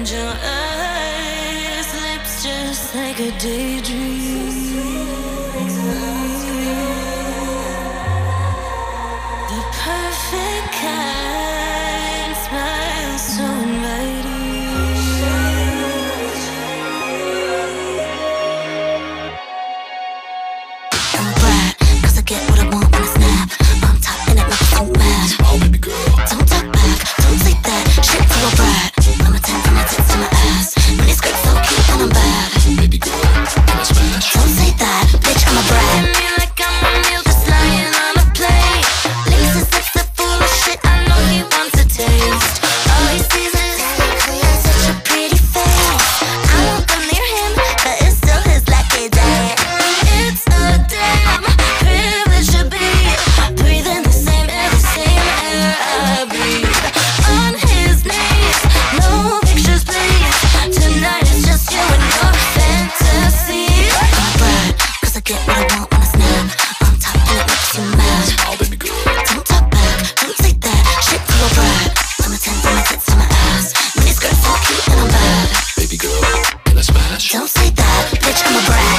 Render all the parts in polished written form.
and your eyes, lips just like a daydream. The perfect kind, smile so inviting. I'm bad, 'cause I get what I want when I snap. On top and it makes you mad. Oh baby girl, don't talk back, don't say that shit to a brat. I'm a 10 from my tits to my ass. Mini skirt so cute and I'm bad. baby girl, can I smash? Don't say that, bitch, I'm a brat. Treat me like I'm a meal just lying on a plate. Licks his lips are full of shit, I know he wants a taste. All he sees is such a pretty face. I won't go near him, but it's still his lucky day. It's a damn privilege to be breathing the same air, the same air I breathe. On his knees, no pictures please. Tonight it's just you and your fantasy. I'm a brat, 'cause I get what I want when I snap. On top and it makes you mad. Oh baby girl, Don't talk back, don't say that shit to a brat. I'm a 10 from my tits to my ass. Mini skirt so cute and I'm bad. baby girl, can I smash? Don't say that, bitch, I'm a brat.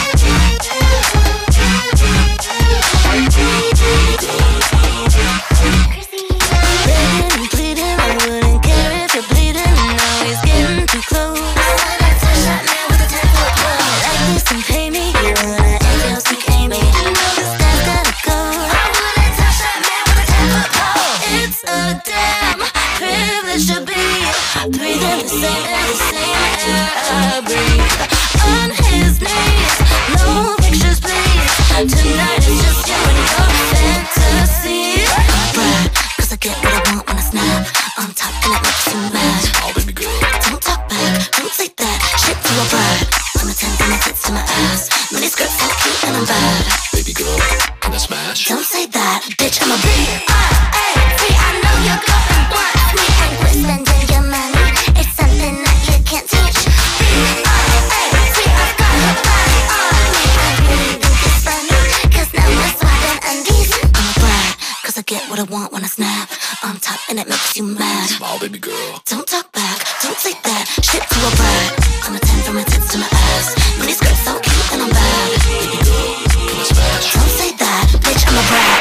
Begging and pleading, I wouldn't care if you're bleeding. Now he's getting too close. I wanna touch that man with a 10-foot pole. Like this and pay me, you wanna angel speak Amy. You know this guy's gotta go. I wanna touch that man with a 10-foot pole. It's a damn privilege to be breathing the same air, the same air I breathe. On his knees, no pictures please. Tonight it's just you and your fantasy. I'm a brat, 'cause I get what I want when I snap. On top and it makes you mad. Oh baby girl, Don't talk back, don't say that shit to a brat. I'm a 10 from my tits to my ass. Mini skirt so cute and I'm bad. baby girl, can I smash? Don't say that, bitch, I'm a B-R-A-T. I know your girlfriend wants me, and we're spending your money. It's something that you can't teach. B-R-A-T. I've got her body on me. I really think it's funny, 'cause now we're swapping undies. I'm a brat, 'cause I get what I want when I snap. On top and it makes you mad. Oh baby girl, Don't talk back, don't say that shit to a brat. I'm a 10 from my tits to my ass. Mini skirt so cute and I'm bad. baby girl, can I smash? Don't say that, bitch, I'm a brat.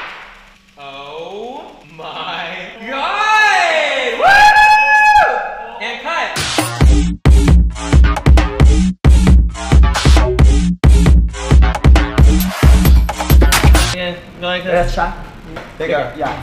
Oh my god! Woo! And cut. Yeah, go like this. Let's try. Bigger, yeah.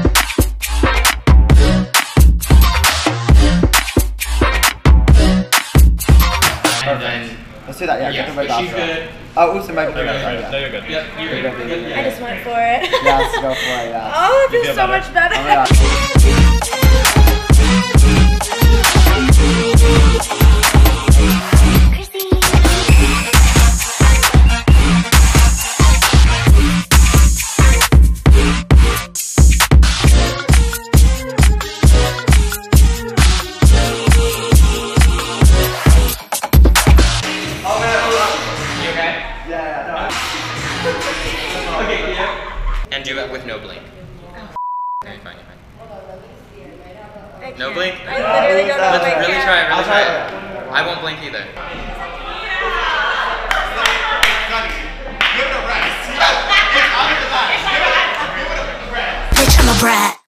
And then, Let's do that, yeah. yeah, Get the but red she's dot. good. Oh, oops, it might be Okay, good. right, Yeah. no, you're good. Yep, you're good. You're good. I just went for it. Yeah, let's go for it, yeah. Oh, it You feels feel so better. much better. Oh my god. You okay? Yeah, Okay, yeah. And do it with no blink. No, you're fine, you're fine. I No can't. blink? I literally don't know Let's if I really can. try it, really I'll try try it. I won't blink either. Bitch, I'm a brat.